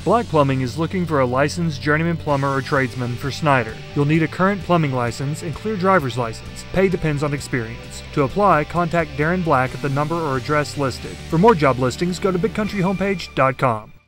Black Plumbing is looking for a licensed journeyman plumber or tradesman for Snyder. You'll need a current plumbing license and clear driver's license. Pay depends on experience. To apply, contact Darren Black at the number or address listed. For more job listings, go to bigcountryhomepage.com.